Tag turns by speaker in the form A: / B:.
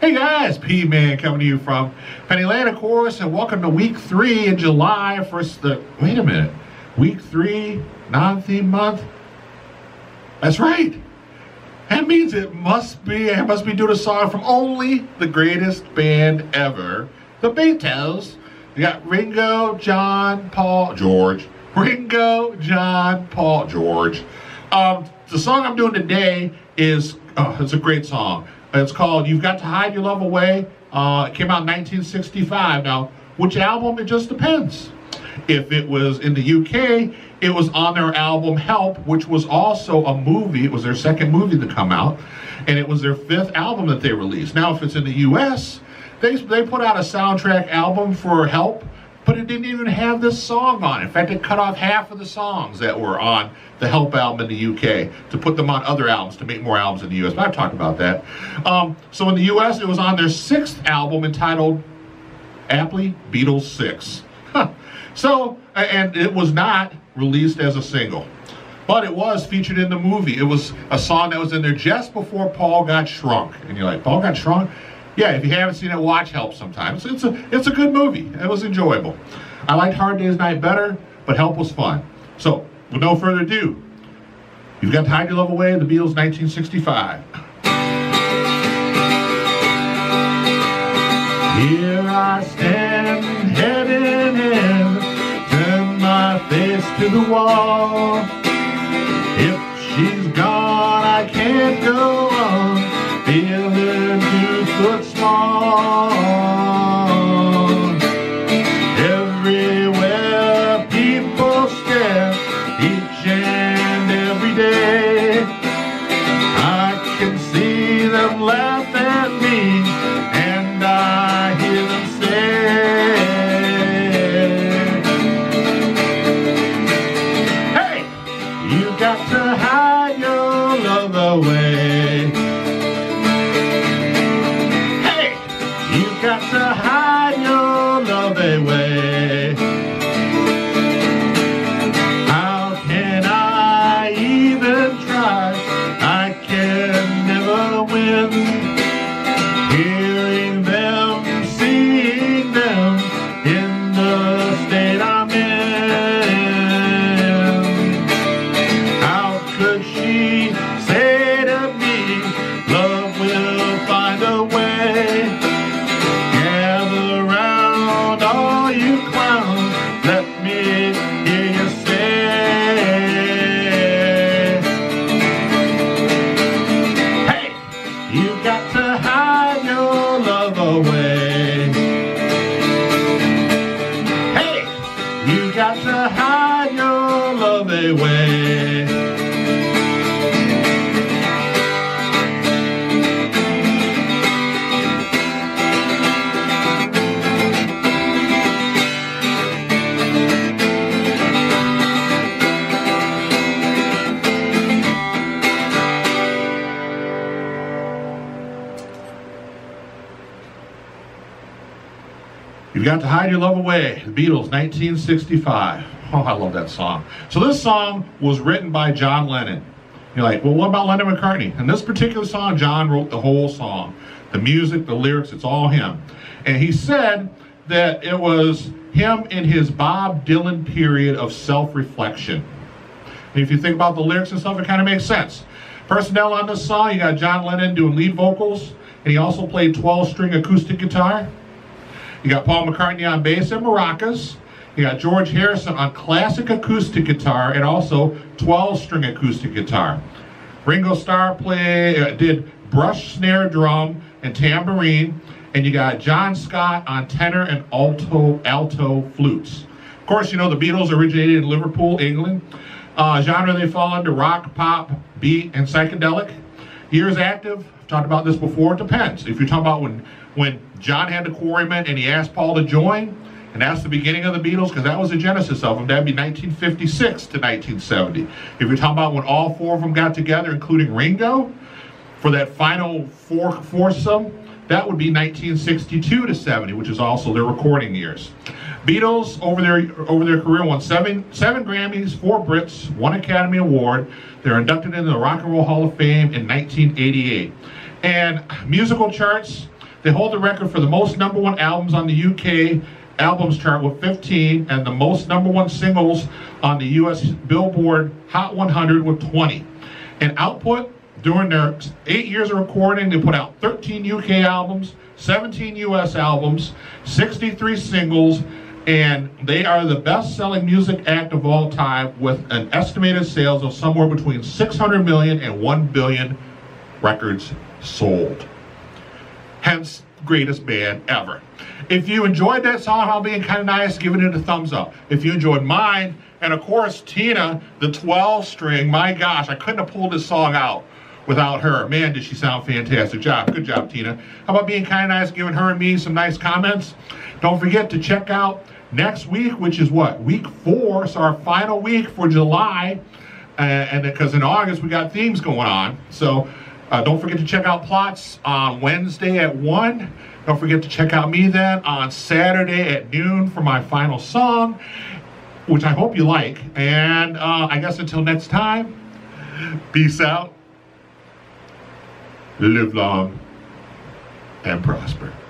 A: Hey guys, Bman coming to you from Pennyland, of course, and welcome to week 3 in July. Wait a minute, week 3, non-theme month? That's right. That means I must be doing a song from only the greatest band ever, the Beatles. We got Ringo, John, Paul, George. Ringo, John, Paul, George. The song I'm doing today is, it's a great song. It's called You've Got to Hide Your Love Away. It came out in 1965. Now, which album? It just depends. If it was in the UK, it was on their album Help, which was also a movie. It was their second movie to come out, and it was their 5th album that they released. Now, if it's in the US, they put out a soundtrack album for Help, but it didn't even have this song on it. In fact, it cut off half of the songs that were on the Help album in the UK to put them on other albums to make more albums in the US. But I've talked about that. So in the US, it was on their 6th album entitled, aptly, Beatles VI. So, and it was not released as a single, but it was featured in the movie. It was a song that was in there just before Paul got shrunk. And you're like, Paul got shrunk? Yeah, if you haven't seen it, watch Help sometime. It's a good movie. It was enjoyable. I liked Hard Day's Night better, but Help was fun. So, with no further ado, You've Got to Hide Your Love Away, the Beatles, 1965. Here I stand, head in hand, turn my face to the wall. If she's gone, I can't go on, feeling 2 foot small. Everywhere people stare, each and every day, I can see them laugh at me, and I hear them say, hey, you got to hide your love away. Hey, you got to hide your love away. How can I even try? I can never win. Hearing them, seeing them in the state I'm in. How could she say to me, love will find a way? Gather round, all you clowns, let me hear you say, hey, you got to hide your love away. Hey, you got to hide your love away. You've Got to Hide Your Love Away, the Beatles, 1965. Oh, I love that song. So this song was written by John Lennon. You're like, well, what about Lennon McCartney? And this particular song, John wrote the whole song. The music, the lyrics, it's all him. And he said that it was him in his Bob Dylan period of self-reflection. And if you think about the lyrics and stuff, it kind of makes sense. Personnel on this song, you got John Lennon doing lead vocals, and he also played 12-string acoustic guitar. You got Paul McCartney on bass and maracas. You got George Harrison on classic acoustic guitar and also 12-string acoustic guitar. Ringo Starr did brush snare drum and tambourine, and you got John Scott on tenor and alto flutes. Of course, you know the Beatles originated in Liverpool, England. Genre they fall under rock, pop, beat, and psychedelic. Years active, I've talked about this before, it depends. If you're talking about when John had the Quarrymen and he asked Paul to join, and that's the beginning of the Beatles, because that was the genesis of them, that'd be 1956 to 1970. If you're talking about when all 4 of them got together, including Ringo, for that final foursome, that would be 1962 to 70, which is also their recording years. Beatles, over their career, won seven Grammys, 4 Brits, 1 Academy Award. They're inducted into the Rock and Roll Hall of Fame in 1988. And musical charts, They hold the record for the most #1 albums on the UK albums chart with 15, and the most #1 singles on the US Billboard Hot 100 with 20. In output, during their 8 years of recording, they put out 13 UK albums, 17 US albums, 63 singles, and they are the best-selling music act of all time with an estimated sales of somewhere between 600 million and 1 billion records sold. Hence, greatest band ever. If you enjoyed that song, I'm being kind of nice, giving it a thumbs up. If you enjoyed mine, and of course Tina, the 12-string, my gosh, I couldn't have pulled this song out without her. Man, did she sound fantastic. Good job, Tina. How about being kind of nice, giving her and me some nice comments? Don't forget to check out next week, which is what? Week 4, so our final week for July. And because in August we got themes going on. So don't forget to check out Plots on Wednesday at 1. Don't forget to check out me then on Saturday at noon for my final song, which I hope you like. And I guess until next time, peace out, live long, and prosper.